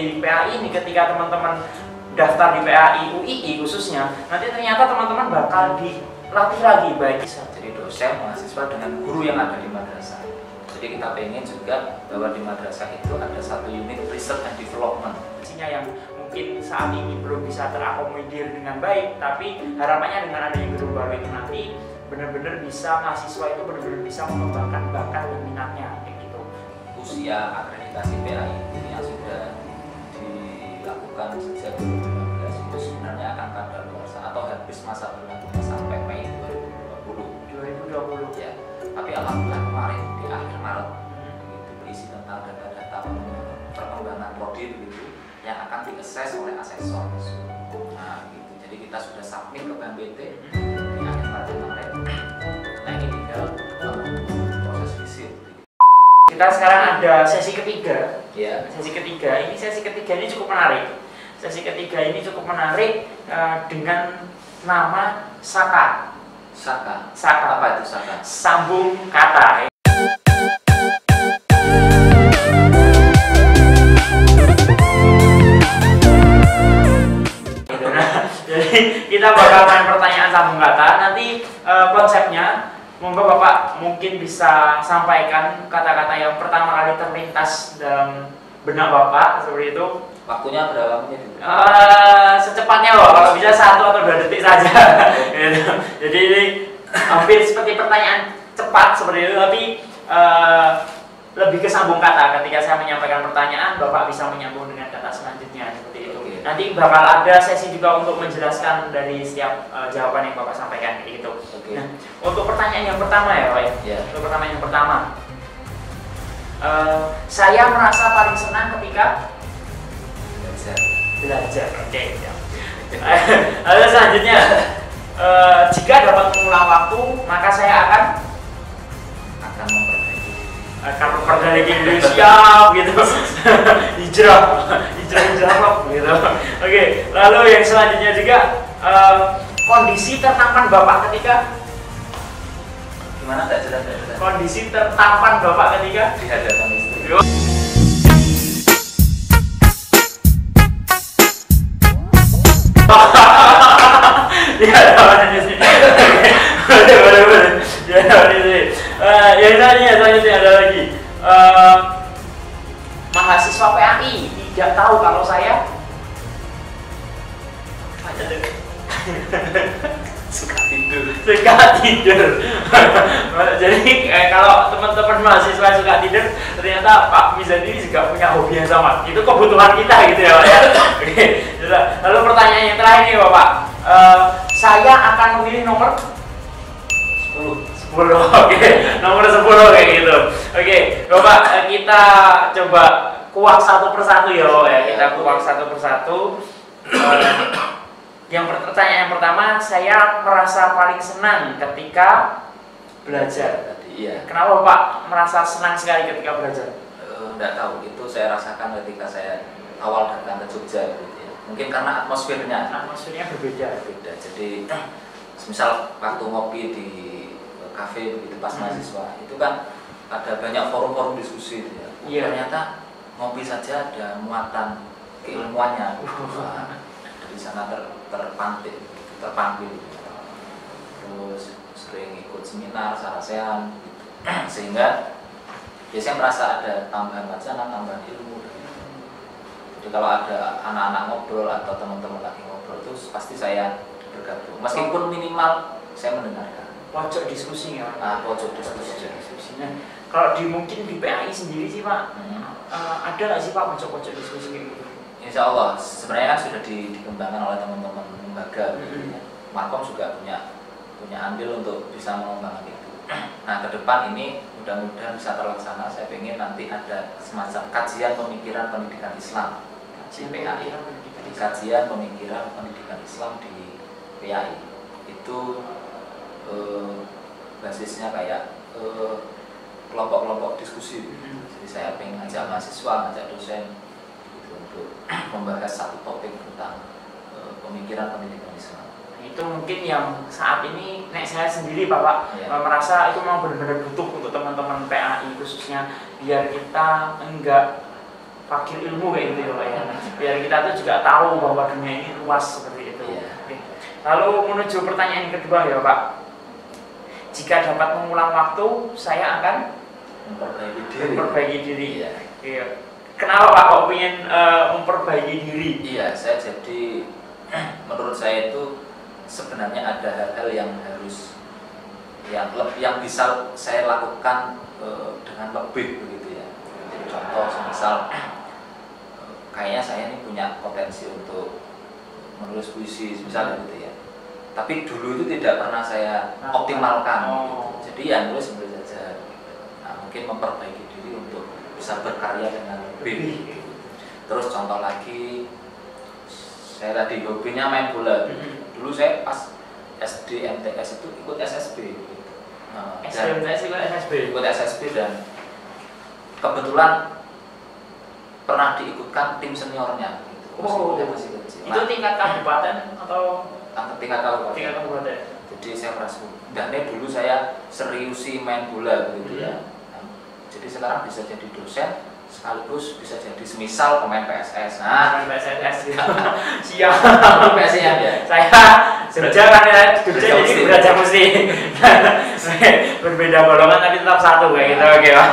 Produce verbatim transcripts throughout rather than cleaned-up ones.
di P A I ini ketika teman-teman daftar di P A I U I I khususnya, nanti ternyata teman-teman bakal dilatih lagi baik jadi dosen, mahasiswa dengan guru yang ada di madrasah. Jadi kita pengen juga bahwa di madrasah itu ada satu unit research and development. Isinya yang mungkin saat ini belum bisa terakomodir dengan baik, tapi harapannya dengan adanya gedung baru itu nanti benar-benar bisa mahasiswa itu benar-benar bisa mengembangkan bakat dan minatnya kayak gitu. Usia akreditasi P A I yang sudah dilakukan sejak dua ribu lima belas itu sebenarnya akan kadaluarsa atau habis masa berlakunya sampai Mei dua ribu dua puluh. dua ribu dua puluh ya. Tapi alhamdulillah kemarin di akhir Maret itu berisi tentang data-data perkembangan prodi begitu yang akan diakses oleh asesor. Nah, gitu. Jadi kita sudah submit ke Bank B T di akhir Maret kemarin. Nah, ini tinggal uh, proses visit. Kita sekarang ada sesi ketiga. Ya. Sesi ketiga ini sesi ketiga ini cukup menarik. Sesi ketiga ini cukup menarik uh, dengan nama Saka. Saka. Saka. Apa itu Saka? Sambung kata. Jadi kita bakal main pertanyaan sambung kata. Nanti uh, konsepnya, monggo Bapak mungkin bisa sampaikan kata-kata yang pertama kali terlintas dalam benak Bapak seperti itu. Waktunya berapa menit? Uh, secepatnya loh, kalau bisa satu atau dua detik saja. Gitu. Jadi ini hampir seperti pertanyaan cepat seperti itu, tapi uh, lebih ke sambung kata. Ketika saya menyampaikan pertanyaan, Bapak bisa menyambung dengan kata selanjutnya seperti itu. Oke. Nanti bakal ada sesi juga untuk menjelaskan dari setiap uh, jawaban yang Bapak sampaikan gitu. Oke. Nah, untuk pertanyaan yang pertama ya, Pak. Ya. Untuk pertanyaan yang pertama, uh, saya merasa paling senang ketika Belajar. belajar. Oke. Okay, ya. Lalu selanjutnya, uh, jika dapat mengulang waktu, maka saya akan akan memperbaiki akan memperbaiki diri siap gitu. hijrah, hijrah hijrah gitu. Oke. Okay. Lalu yang selanjutnya juga uh, kondisi tertampan Bapak ketika gimana tak jelas tak jelas. Kondisi tertampan Bapak ketika di hadapan istri. Ya, ada di sini. Boleh, boleh, boleh. Ya, di sini. Eh, yang selanjutnya, selanjutnya ada lagi. Eh, mahasiswa P A I tidak tahu kalau saya Suka tidur. suka tidur. Jadi eh, kalau teman-teman mahasiswa suka tidur, ternyata Pak Mizan ini juga punya hobi yang sama. Itu kebutuhan kita gitu ya, Pak ya. Oke. Lalu pertanyaan yang terakhir nih, Bapak. Uh, saya akan memilih nomor sepuluh. sepuluh. Oke. Nomor sepuluh kayak gitu. Oke, Bapak, kita coba kuak satu persatu ya, Bapak ya. Kita kuak satu persatu. Uh, yang pertanyaan yang pertama, saya merasa paling senang ketika belajar. Tadi ya. Kenapa Bapak merasa senang sekali ketika belajar? Enggak uh, tahu, itu saya rasakan ketika saya awal datang ke Jogja gitu ya. Mungkin karena atmosfernya. Atmosfernya berbeda. Berbeda. Jadi misal waktu ngopi di kafe begitu pas hmm. mahasiswa, itu kan ada banyak forum-forum diskusi gitu ya. Yeah. Ternyata ngopi saja ada muatan keilmuannya. Wah, dari sana ter, terpantik, terpanggil. Terus sering ikut seminar, sarasean gitu. Sehingga biasanya merasa ada tambahan wacana, tambahan ilmu. Jadi kalau ada anak-anak ngobrol atau teman-teman lagi ngobrol terus pasti saya bergabung. Meskipun minimal saya mendengarkan. Pojok diskusi ya. Ah, pojok diskusi. Pojok diskusi. Nah, kalau di mungkin di P A I sendiri sih Pak, hmm. uh, ada nggak sih Pak pojok-pojok diskusi gitu? Insya Allah, sebenarnya kan sudah di, dikembangkan oleh teman-teman lembaga. Hmm. Ya. Markom juga punya punya andil untuk bisa mengembangkan itu. Nah, ke depan ini mudah-mudahan bisa terlaksana. Saya ingin nanti ada semacam kajian pemikiran pendidikan Islam di P A I. Kajian pemikiran pendidikan Islam di P A I itu eh, basisnya kayak eh, kelompok-kelompok diskusi. Jadi saya ingin ngajak mahasiswa, ngajak dosen gitu, untuk membahas satu topik tentang eh, pemikiran pendidikan Islam. Itu mungkin yang saat ini nek saya sendiri Bapak ya. merasa itu memang benar-benar butuh untuk teman-teman P A I khususnya biar kita enggak fakir ilmu kayak gitu ya Pak ya. Biar kita tuh juga tahu bahwa dunia ini luas seperti itu. Iya. Oke. Lalu menuju pertanyaan kedua ya Pak. Jika dapat mengulang waktu, saya akan Memperbaiki diri. memperbaiki diri. Iya. Iya. Kenapa Pak kok ingin uh, memperbaiki diri? Iya, saya jadi menurut saya itu sebenarnya ada hal-hal yang harus yang yang bisa saya lakukan uh, dengan lebih begitu ya. Contoh misal kayaknya saya ini punya potensi untuk menulis puisi misalnya gitu ya. Tapi dulu itu tidak pernah saya optimalkan. Oh. Gitu. Jadi ya nulis nulis saja. Nah, mungkin memperbaiki diri untuk bisa berkarya dengan lebih. Terus contoh lagi, saya tadi hobinya main bola. Dulu saya pas S D M T S itu ikut S S B. Gitu. Nah, S D M T S ikut S S B. Ikut S S B dan kebetulan pernah diikutkan tim seniornya. Gitu. Oh, masih kecil. Itu tingkat kabupaten atau tingkat kabupaten. tingkat kabupaten. Jadi saya merasa, dan dulu saya seriusi main bola begitu ya. Nah, jadi sekarang bisa jadi dosen sekaligus bisa jadi semisal pemain P S S. Nah, P S S siap. P S S ya. Saya Jogja kan ya, Jogja jadi belajar mesti berbeda golongan tapi tetap satu kayak gitu, oke Pak.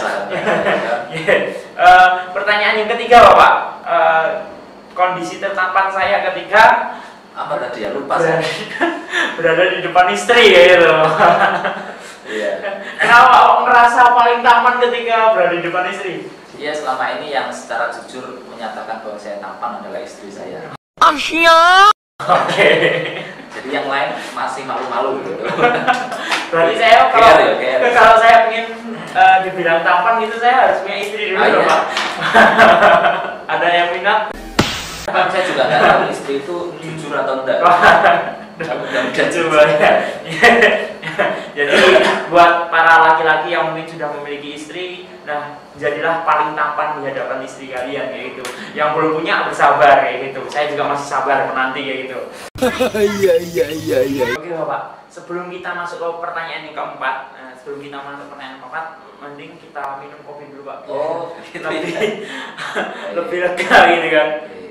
Pertanyaan yang ketiga Bapak, uh, kondisi tertampan saya ketika apa tadi ya lupa berada, saya. berada di depan istri kayak gitu. Iya. Kenapa Bapak merasa paling tampan ketika berada di depan istri? Iya, selama ini yang secara jujur menyatakan bahwa saya tampan adalah istri saya. Asyik. Oke. Jadi yang lain masih malu-malu gitu. Berarti saya kalau Care, ya, care. kalau saya ingin uh, dibilang tampan gitu saya harus punya istri dulu Ah, loh, iya. Pak. Ada yang minat? Kan saya juga nggak tahu istri itu jujur atau enggak. Mudah-mudahan Coba ya. Jadi buat para laki-laki yang mungkin sudah memiliki istri, nah jadilah paling tampan di hadapan istri kalian kayak gitu. Yang belum punya bersabar kayak gitu. Saya juga masih sabar menanti kayak gitu. Iya iya iya iya. Oke Bapak, sebelum kita masuk ke pertanyaan yang keempat, nah, sebelum kita masuk ke pertanyaan keempat, mending kita minum kopi dulu Pak. Oh, gitu lebih ya. lebih lega gitu kan.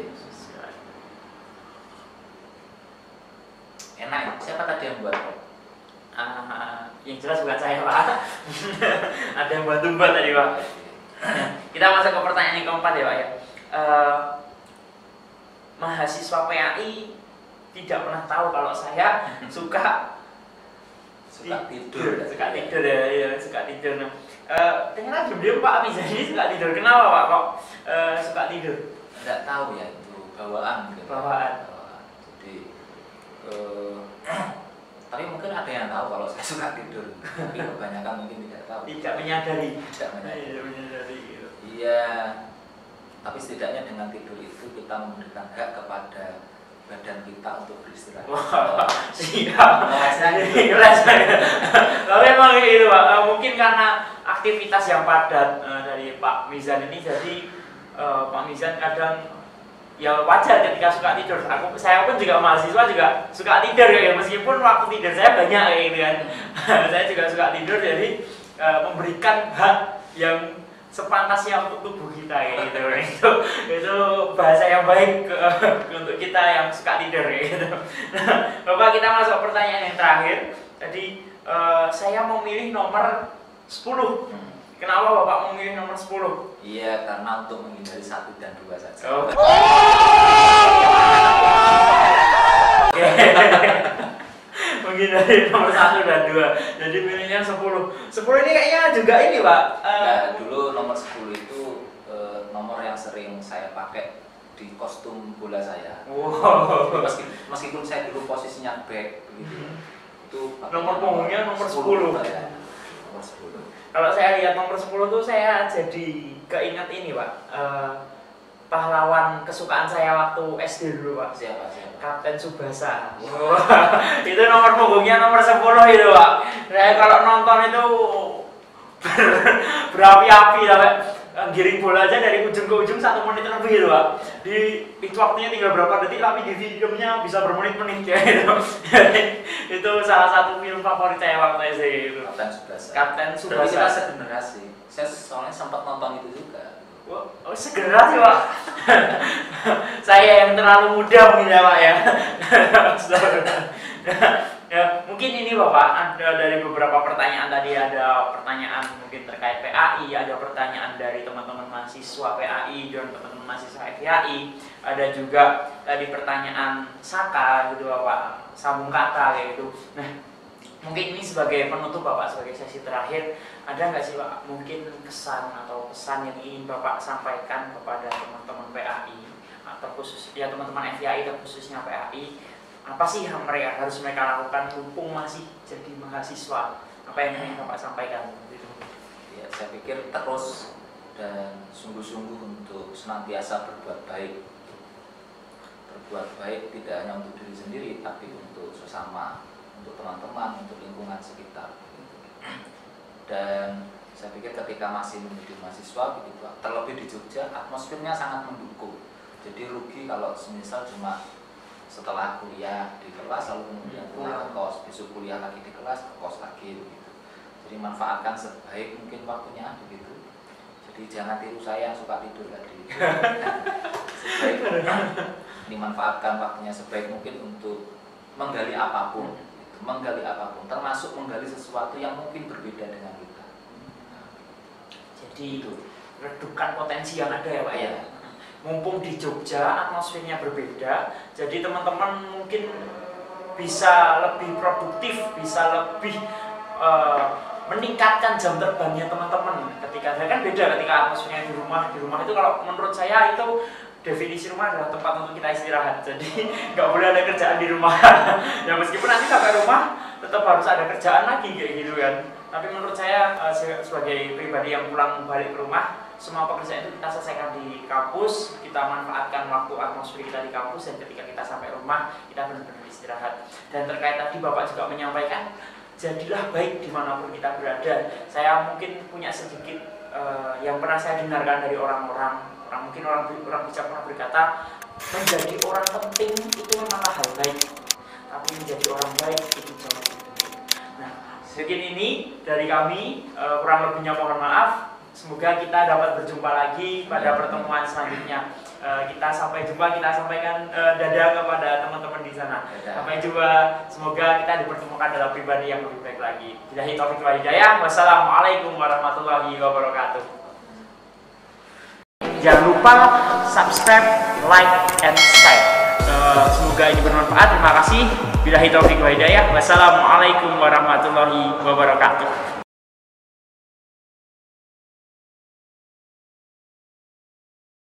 Enak ya? Siapa tadi yang buat? Uh, yang jelas bukan saya Pak. Ada yang bantu Mbak tadi Pak. Kita masuk ke pertanyaan yang keempat ya Pak ya. Uh, mahasiswa P A I tidak pernah tahu kalau saya suka Suka tidur. suka tidur ya, ya suka tidur. Nah, uh, ternyata diam Pak Mizani suka tidur. Kenapa Pak kok uh, suka tidur? Nggak tahu ya itu bawaan. Gitu. Bawaan. Jadi uh, tapi mungkin ada yang tahu kalau saya suka tidur. Tapi kebanyakan mungkin tidak tahu. Tidak menyadari. Tidak menyadari. Tidak menyadari. Gitu. Iya. Tapi setidaknya dengan tidur itu kita memberikan hak kepada badan kita untuk beristirahat. Wah, siap. Gitu. Tapi memang itu Pak, uh, mungkin karena aktivitas yang padat uh, dari Pak Mizan ini, jadi uh, Pak Mizan kadang ya wajar ketika suka tidur. Aku, saya pun juga mahasiswa juga suka tidur ya, meskipun waktu tidur saya banyak kayak gitu kan. Saya juga suka tidur, jadi uh, memberikan hak yang sepantasnya untuk tubuh kita kayak gitu. itu itu bahasa yang baik ke, untuk kita yang suka tidur kayak gitu. Nah, Bapak, kita masuk pertanyaan yang terakhir. Jadi uh, saya memilih nomor sepuluh. Hmm. Kenapa Bapak memilih nomor sepuluh? Iya, karena untuk menghindari satu dan dua saja. Oh. Menghindari nomor satu dan dua. Jadi pilihnya sepuluh. sepuluh ini kayaknya juga ini Pak. Uh, Nah, dulu nomor sepuluh itu eh, nomor yang sering saya pakai di kostum bola saya. Wow. Meskipun, meskipun saya dulu posisinya back begitu. Hmm. Itu pakai Nomor punggungnya nomor sepuluh. Ya. Nomor sepuluh. Kalau saya lihat nomor sepuluh tuh saya jadi keinget ini Pak. Uh, pahlawan kesukaan saya waktu S D dulu Pak. Siapa siapa? Kapten Tsubasa. Wow. Itu nomor punggungnya nomor sepuluh itu Pak. Saya kalau nonton itu ber, berapi-api sampai giring bola aja dari ujung ke ujung satu menit lebih itu Pak. Di itu waktunya tinggal berapa detik tapi di filmnya bisa bermenit-menit ya itu. Itu salah satu film favorit saya waktu S D itu. Kapten Tsubasa. Kapten Berarti kita Tsubasa. segenerasi. Saya soalnya sempat nonton itu juga. Oh, oh segera sih Pak. Saya yang terlalu muda mungkin ya Pak ya. Ya, mungkin ini Bapak, ada dari beberapa pertanyaan tadi, ada pertanyaan mungkin terkait P A I, ada pertanyaan dari teman-teman mahasiswa P A I dan teman-teman mahasiswa F Y I, ada juga tadi pertanyaan Saka gitu Bapak, sambung kata kayak gitu. Nah, mungkin ini sebagai penutup Bapak, sebagai sesi terakhir, ada nggak sih Pak mungkin kesan atau pesan yang ingin Bapak sampaikan kepada teman-teman P A I atau khusus ya teman-teman F Y I atau khususnya P A I, apa sih yang mereka harus mereka lakukan mumpung masih jadi mahasiswa? Apa yang ingin Bapak sampaikan? Gitu. Ya, saya pikir terus dan sungguh-sungguh untuk senantiasa berbuat baik. Berbuat baik tidak hanya untuk diri sendiri, tapi untuk sesama, untuk teman-teman, untuk lingkungan sekitar. Dan saya pikir ketika masih menjadi mahasiswa, begitu, terlebih di Jogja, atmosfernya sangat mendukung. Jadi rugi kalau semisal cuma setelah kuliah di kelas lalu kemudian pulang ke kos, besok kuliah lagi di kelas, ke kos lagi begitu. Jadi manfaatkan sebaik mungkin waktunya begitu. Jadi jangan tiru saya yang suka tidur tadi. Sebaik dimanfaatkan waktunya sebaik mungkin untuk menggali apapun, gitu. Menggali apapun, termasuk menggali sesuatu yang mungkin berbeda dengan kita. Jadi itu redupkan potensi yang ada ya Pak ya. Mumpung di Jogja atmosfernya berbeda, jadi teman-teman mungkin bisa lebih produktif, bisa lebih uh, meningkatkan jam terbangnya teman-teman. Ketika saya kan beda ketika atmosfernya di rumah, di rumah itu kalau menurut saya itu definisi rumah adalah tempat untuk kita istirahat. Jadi nggak boleh ada kerjaan di rumah. Ya meskipun nanti sampai rumah tetap harus ada kerjaan lagi kayak gitu kan. Tapi menurut saya uh, sebagai pribadi yang pulang balik ke rumah, semua pekerjaan itu kita selesaikan di kampus, kita manfaatkan waktu atmosfer kita di kampus, dan ketika kita sampai rumah kita benar-benar istirahat. Dan terkait tadi Bapak juga menyampaikan, jadilah baik dimanapun kita berada. Saya mungkin punya sedikit uh, yang pernah saya dengarkan dari orang-orang, orang mungkin orang orang bijak pernah berkata, menjadi orang penting itu memanglah hal baik, tapi menjadi orang baik itu jauh lebih penting. Nah, sedikit ini dari kami, uh, kurang lebihnya mohon maaf. Semoga kita dapat berjumpa lagi pada pertemuan selanjutnya. Uh, kita sampai jumpa, kita sampaikan uh, dadah kepada teman-teman di sana. Dadah. Sampai jumpa, semoga kita dipertemukan dalam pribadi yang lebih baik lagi. Billahi taufiq wal hidayah. Wassalamualaikum warahmatullahi wabarakatuh. Jangan lupa subscribe, like, and share. Uh, semoga ini bermanfaat. Terima kasih. Billahi taufiq wal hidayah. Wassalamualaikum warahmatullahi wabarakatuh.